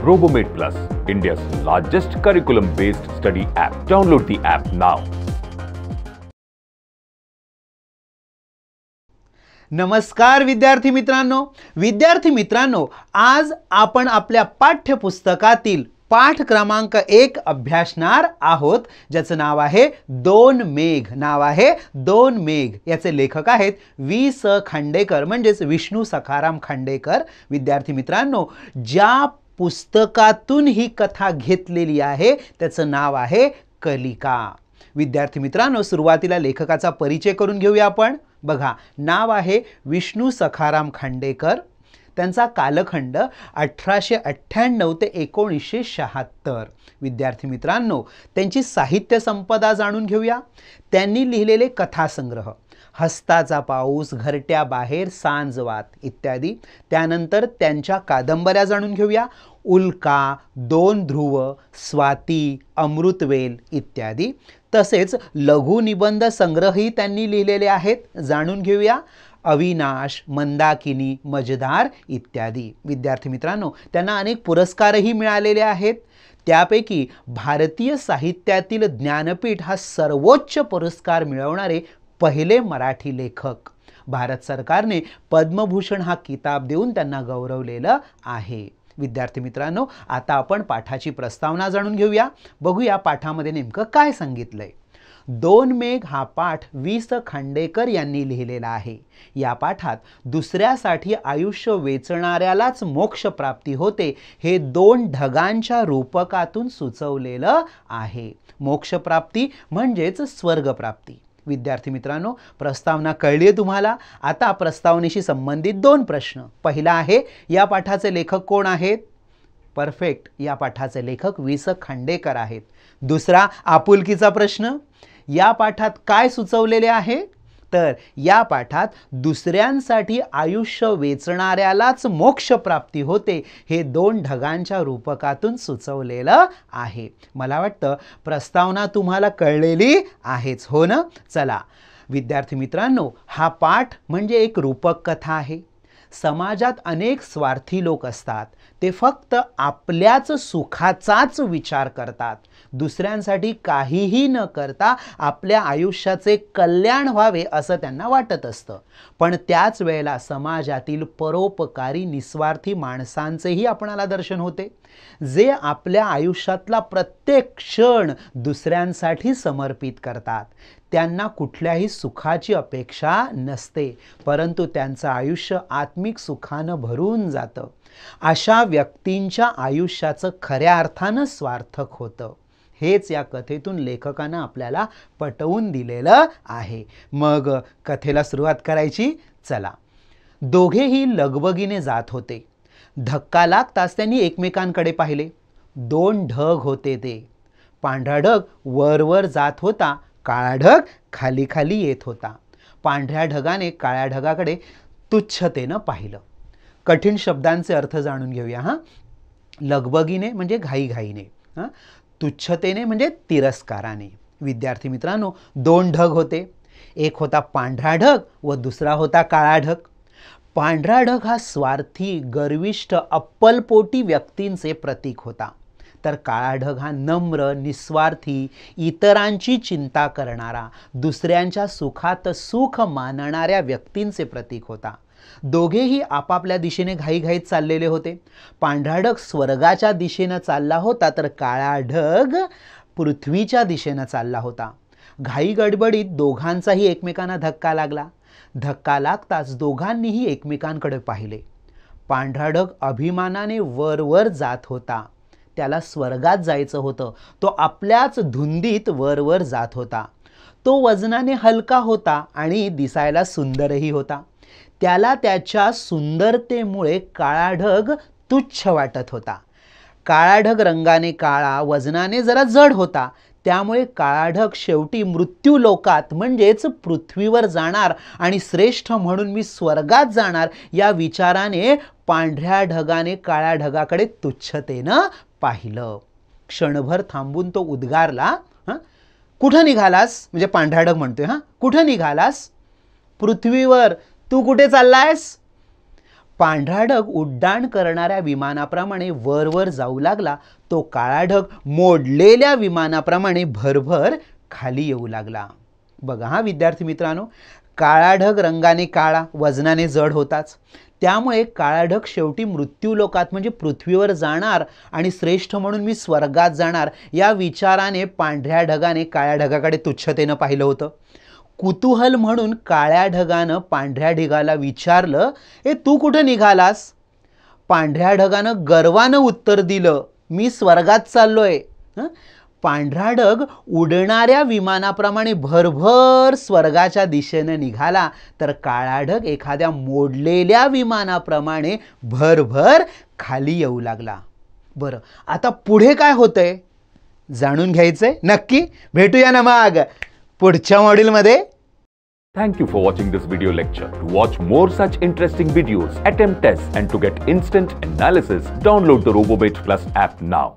Robomate Plus, India's largest curriculum-based study app. Download the app now. नमस्कार विद्यार्थी मित्रांनो, आज आपण आपल्या पाठ्यपुस्तकातील पाठ क्रमांक 1 अभ्यासणार आहोत, ज्याचं नाव आहे दोन मेघ। याचे लेखक आहेत वी.स. खांडेकर म्हणजेच विष्णू सखाराम खांडेकर। विद्यार्थी मित्रांनो, ज्या पुस्तकातून ही कथा घेतलेली आहे त्याचं नाव आहे कलिका। विद्यार्थी मित्रांनो, सुरुवातीला लेखकाचा परिचय करून घेऊया आपण। बघा, नाव आहे विष्णू सखाराम खांडेकर। त्यांचा कालखंड 1898 ते 1976। विद्यार्थी मित्रांनो, त्यांची साहित्य संपदा जाणून घेऊया। त्यांनी लिहिलेले कथासंग्रह हस्ताचा पाऊस, घरट्या बाहेर, सांजवात इत्यादी। त्यानंतर त्यांच्या कादंबऱ्या जाणून घेऊया। उल्का, दोन ध्रुव, स्वाती, अमृतवेल इत्यादी। तसेच लघुनिबंध संग्रहही त्यांनी लिहिलेले आहेत, जाणून घेऊया। अविनाश, मंदाकिनी, मजेदार इत्यादी। विद्यार्थी मित्रांनो, त्यांना अनेक पुरस्कारही मिळालेले आहेत। त्यापैकी भारतीय साहित्यातील ज्ञानपीठ हा सर्वोच्च पुरस्कार मिळवणारे पहिले मराठी लेखक। भारत सरकारने पद्मभूषण हा किताब देऊन त्यांना गौरवलेलं आहे। विद्यार्थी मित्रांनो, आता आपण पाठाची प्रस्तावना जाणून घेऊया। बघूया पाठामध्ये नेमकं काय सांगितलंय। दोन मेघ हा पाठ वी.स. खांडेकर यांनी लिहिलेला आहे। या पाठात दुसऱ्यासाठी आयुष्य वेचणाऱ्यालाच मोक्ष प्राप्ती होते हे दोन ढगांच्या रूपकातून सुचवलेलं आहे। मोक्ष प्राप्ती म्हणजेच स्वर्ग प्राप्ती। विद्यार्थी मित्रांनो, प्रस्तावना कळली तुम्हाला। आता प्रस्तावनेशी संबंधित दोन प्रश्न। पहिला आहे, या पाठाचे लेखक कोण आहेत? परफेक्ट, या पाठाचे लेखक वी.स. खांडेकर आहेत। दुसरा, आपुलकीचा प्रश्न, या पाठात काय सुचवलेले आहे? तर या पाठात दुसऱ्यांसाठी आयुष्य वेचणाऱ्यालाच मोक्ष प्राप्ती होते हे दोन ढगांच्या रूपकातून सुचवलेलं आहे। मला वाटतं प्रस्तावना तुम्हाला कळलेली आहेच, हो ना? चला विद्यार्थी मित्रांनो, हा पाठ म्हणजे एक रूपक कथा आहे। समाजात अनेक स्वार्थी लोक असतात। ते फक्त आपल्याच सुखाचाच विचार करतात। दुसऱ्यांसाठी काहीही न करता आपल्या आयुष्याचे कल्याण व्हावे असं त्यांना वाटत असतं। पण त्याच वेळेला समाजातील परोपकारी निस्वार्थी माणसांचेही आपणाला दर्शन होते, जे आपल्या आयुष्यातला प्रत्येक क्षण दुसऱ्यांसाठी समर्पित करतात। त्यांना कुठल्याही सुखाची अपेक्षा नसते, परंतु त्यांचं आयुष्य आत्मिक सुखानं भरून जातं। अशा व्यक्तींच्या आयुष्याचं खऱ्या अर्थानं सार्थक होतं। हेच या कथेतून लेखकानं आपल्याला पटवून दिलेलं आहे। मग कथेला सुरुवात करायची, चला। दोघेही लगबगीने जात होते। धक्का लागताच त्यांनी एकमेकांकडे पाहिले। दोन ढग होते ते। पांढरा ढग वर जात होता, काळा ढग खाली खाली येत होता। पांढऱ्या ढगाने काळ्या ढगाकडे तुच्छतेनं पाहिलं। कठीण शब्दांचे अर्थ जाणून घेऊया हा। लगबगीने म्हणजे घाईघाईने, तुच्छतेने म्हणजे तिरस्काराने। विद्यार्थी मित्रांनो, दोन ढग होते। एक होता पांढरा ढग व दुसरा होता काळा ढग। पांढरा ढग हा स्वार्थी, गर्विष्ठ, अप्पलपोटी व्यक्तींचे प्रतीक होता, तर काळा ढग हा नम्र, निस्वार्थी, इतरांची चिंता करणारा, दुसऱ्यांच्या सुखात सुख मानणाऱ्या व्यक्तींचे प्रतीक होता। दोघेही आपापल्या दिशेने घाईघाईत चाललेले होते। पांढरा ढग स्वर्गाच्या दिशेनं चालला होता, तर काळा ढग पृथ्वीच्या दिशेनं चालला होता। घाई गडबडीत दोघांचाही एकमेकांना धक्का लागला। धक्का लागताच दोघांनीही एकमेकांकडे पाहिले। पांढरा ढग अभिमानाने वर जात होता। त्याला स्वर्गात जायचं होतं। तो आपल्याच धुंदीत वर जात होता। तो वजनाने हलका होता आणि दिसायला सुंदरही होता। त्याला त्याच्या सुंदरतेमुळे काळा ढग तुच्छ वाटत होता। काळा ढग रंगाने काळा, वजनाने जरा जड होता। त्यामुळे काळा ढग शेवटी मृत्यू लोकात म्हणजेच पृथ्वीवर जाणार आणि श्रेष्ठ म्हणून मी स्वर्गात जाणार या विचाराने पांढऱ्या ढगाने काळ्या ढगाकडे तुच्छतेनं पाहिलं। क्षणभर थांबून तो उद्गारला, कुठं निघालास? म्हणजे पांढरा ढग म्हणतोय, कुठं निघालास? पृथ्वीवर। तू कुठे चाललायस? पांढरा ढग उड्डाण करणाऱ्या विमानाप्रमाणे वर जाऊ लागला. तो काळा ढग मोडलेल्या विमानाप्रमाणे भरभर खाली येऊ लागला. बघा हा विद्यार्थी मित्रांनो, काळा ढग रंगाने काळा, वजनाने जड होताच. त्यामुळे काळा ढग शेवटी मृत्यूलोकात म्हणजे पृथ्वीवर जाणार आणि श्रेष्ठ म्हणून मी स्वर्गात जाणार या विचाराने पांढऱ्या ढगाने काळ्या ढगाकडे तुच्छतेने पाहिलं होतं. कुतूहल म्हणून काळ्या ढगानं पांढऱ्या ढगाला विचारलं, "ए तू कुठे निघालास?" पांढऱ्या ढगानं गर्वानं उत्तर दिलं, "मी स्वर्गात चाललोय." पांढरा ढग उडणाऱ्या विमानाप्रमाणे भरभर स्वर्गाच्या दिशेने निघाला, तर काळा ढग एखाद्या मोडलेल्या विमानाप्रमाणे भरभर खाली येऊ लागला. बरं, आता पुढे काय होतंय जाणून घ्यायचंय नक्की. भेटूया ना मग पुढच्या मॉड्यूलमध्ये. Thank you for watching this video lecture. To watch more such interesting videos, attempt tests, and to get instant analysis, download the Robomate Plus app now.